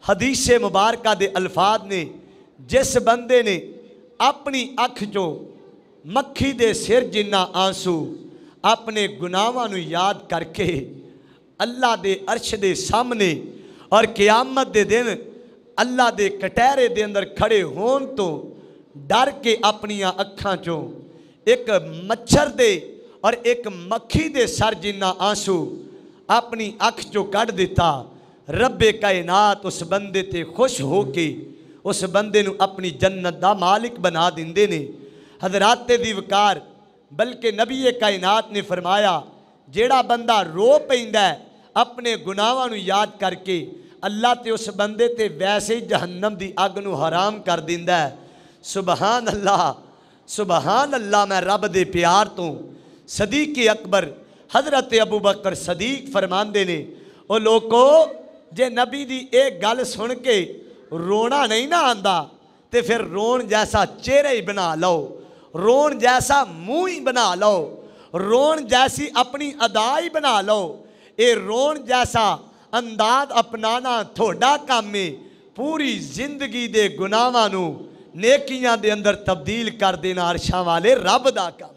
हदीस मुबारक दे अल्फाज ने, जिस बंदे ने अपनी अख चो मक्खी दे सिर जिन्ना आंसू अपने गुनाहां नूं याद करके अल्लाह दे अर्श दे सामने और क़यामत दे दिन अल्लाह दे कटहरे दे अंदर खड़े होन तो डर के अपनियां अखां चों एक मच्छर दे और एक मक्खी दे सर जिन्ना आंसू अपनी अख चो कढ़ दिता, रब्बे कायनात उस बंदे ते खुश हो के उस बंदे नूं अपनी जन्नत दा मालिक बना दिंदे ने। हज़रात दीवकार बल्कि नबी कायनात ने फरमाया, जेड़ा बंदा रो पैंदा है अपने गुनाहां नूं याद करके, अल्लाह ते उस बंदे ते वैसे ही जहन्नम दी अग नूं हराम कर दिंदा है। सुबहान अल्लाह, सुबहान अल्लाह। मैं रब दे प्यार तो सदीक अकबर हज़रत अबू बकर सदीक फरमांदे ने, ओ लोको जे नबी दी एक गल सुन के रोना नहीं ना आंदा ते फिर रोन जैसा चेहरा ही बना लो, रोन जैसा मुंह ही बना लो, रोन जैसी अपनी अदा ही बना लो। ये रोन जैसा अंदाज अपनाना थोड़ा काम है, पूरी जिंदगी दे गुनाहां नूं नेकियां दे अंदर तब्दील कर देना अरशां वाले रब दा काम।